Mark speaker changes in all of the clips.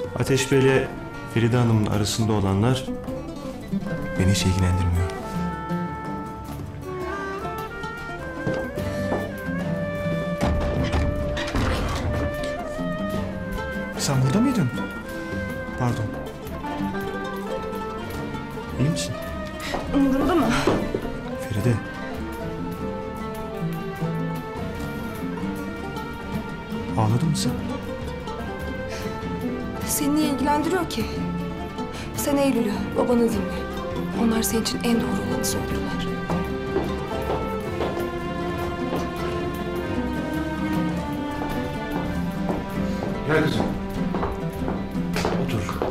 Speaker 1: Ateş Bey'le Feride Hanım'ın arasında olanlar beni hiç ilgilendirmiyor. Sen burada mıydın? Pardon. İyi misin?
Speaker 2: Umurunda mı?
Speaker 1: Feride. Ağladın mı sen?
Speaker 2: Seni niye ilgilendiriyor ki? Sen Eylül'ü, babanı dinle. Onlar senin için en doğru olanı söylüyorlar.
Speaker 3: Gel kızım. Otur.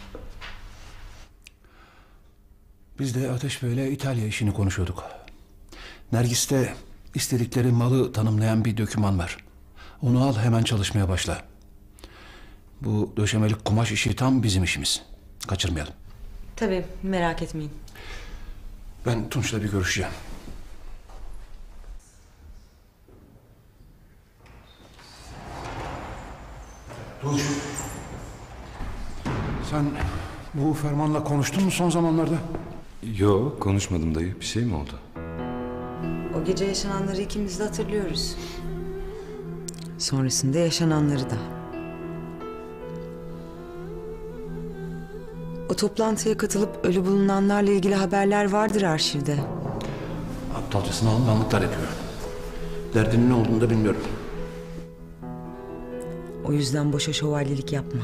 Speaker 3: Biz de Ateş Bey'le İtalya işini konuşuyorduk. Nergis'te istedikleri malı tanımlayan bir doküman var. Onu al, hemen çalışmaya başla. Bu döşemelik kumaş işi tam bizim işimiz. Kaçırmayalım.
Speaker 4: Tabii, merak etmeyin.
Speaker 3: Ben Tunç'la bir görüşeceğim. Tunç. Sen bu Ferman'la konuştun mu son zamanlarda?
Speaker 5: Yo, konuşmadım dayı. Bir şey mi oldu?
Speaker 4: O gece yaşananları ikimiz de hatırlıyoruz. Sonrasında yaşananları da. O toplantıya katılıp ölü bulunanlarla ilgili haberler vardır arşivde.
Speaker 3: Aptalcasına alınganlıklar yapıyor. Derdinin ne olduğunu da bilmiyorum.
Speaker 4: O yüzden boşa şövalyelik yapma.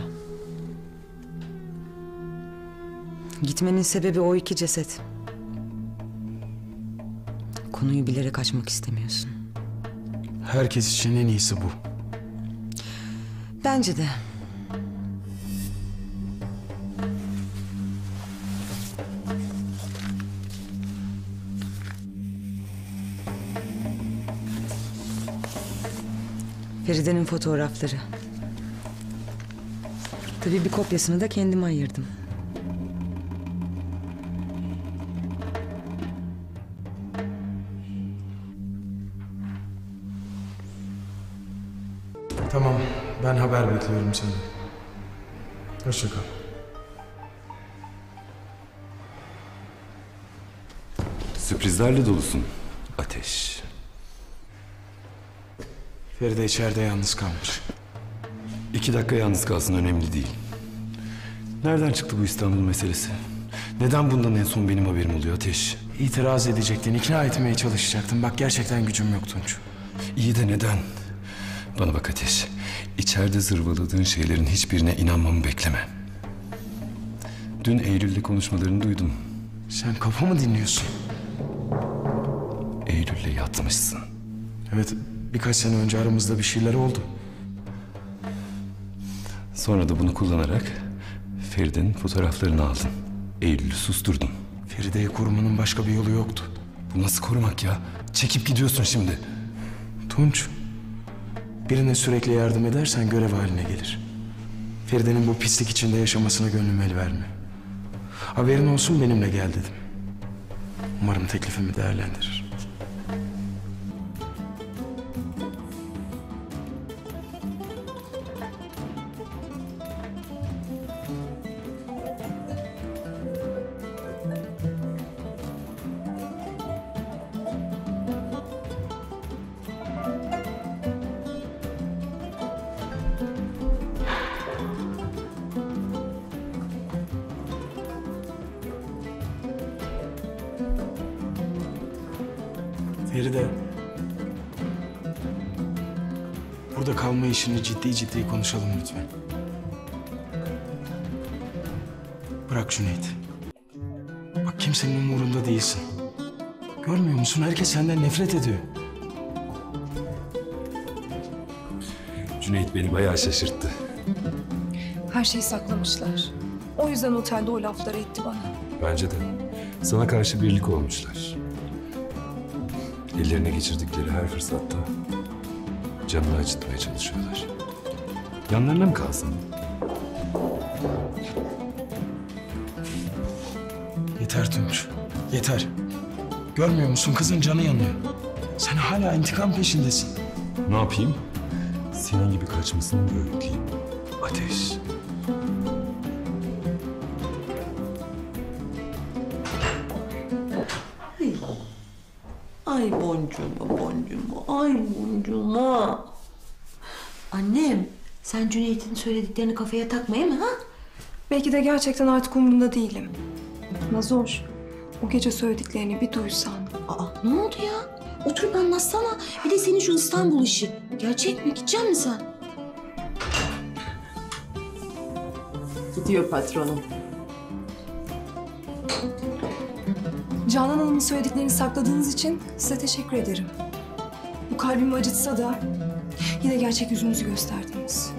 Speaker 4: Gitmenin sebebi o iki ceset. Konuyu bilerek açmak istemiyorsun.
Speaker 1: Herkes için en iyisi bu.
Speaker 4: Bence de. Feride'nin fotoğrafları. Tabii bir kopyasını da kendime ayırdım.
Speaker 1: Tamam, ben haber bekliyorum seni. Hoşça kal.
Speaker 5: Sürprizlerle dolusun Ateş.
Speaker 1: Feride içeride yalnız kalmış.
Speaker 5: 2 dakika yalnız kalsın, önemli değil. Nereden çıktı bu İstanbul meselesi? Neden bundan en son benim haberim oluyor Ateş?
Speaker 1: İtiraz edecektin, ikna etmeye çalışacaktın. Bak gerçekten gücüm yok Tunç.
Speaker 5: İyi de neden? Bana bak Ateş. İçeride zırvaladığın şeylerin hiçbirine inanmamı bekleme. Dün Eylül'le konuşmalarını duydum.
Speaker 1: Sen kafa mı dinliyorsun?
Speaker 5: Eylül'le yatmışsın.
Speaker 1: Evet, birkaç sene önce aramızda bir şeyler oldu.
Speaker 5: Sonra da bunu kullanarak Feride'nin fotoğraflarını aldın. Eylül'ü susturdun.
Speaker 1: Feride'yi korumanın başka bir yolu yoktu.
Speaker 5: Bu nasıl korumak ya? Çekip gidiyorsun şimdi.
Speaker 1: Tunç, birine sürekli yardım edersen görev haline gelir. Feride'nin bu pislik içinde yaşamasına gönlüm el vermiyor. Haberin olsun, benimle gel dedim. Umarım teklifimi değerlendirir. Feride, burada kalma işini ciddi ciddi konuşalım lütfen. Bırak Cüneyt. Bak kimsenin umurunda değilsin. Görmüyor musun? Herkes senden nefret ediyor.
Speaker 5: Cüneyt beni bayağı şaşırttı.
Speaker 2: Her şeyi saklamışlar. O yüzden otelde o lafları etti bana.
Speaker 5: Bence de. Sana karşı birlik olmuşlar. Ellerine geçirdikleri her fırsatta canını acıtmaya çalışıyorlar. Yanlarına mı kalsın?
Speaker 1: Yeter Tunç, yeter. Görmüyor musun? Kızın canı yanıyor. Sen hala intikam peşindesin.
Speaker 5: Ne yapayım? Senin gibi kaçmasını mı öğütleyeyim? Ateş.
Speaker 6: Ay boncuğuma, ay boncuğuma. Annem, sen Cüneyt'in söylediklerini kafaya takmaya mı ha?
Speaker 2: Belki de gerçekten artık umurunda değilim. Nazoş, o gece söylediklerini bir duysan.
Speaker 6: Aa, ne oldu ya? Oturup anlatsana. Bir de senin şu İstanbul işi. Gerçek mi? Gidecek misin sen? Gidiyor patronum.
Speaker 2: Canan Hanım'ın söylediklerini sakladığınız için size teşekkür ederim. Bu kalbimi acıtsa da yine gerçek yüzünüzü gösterdiniz.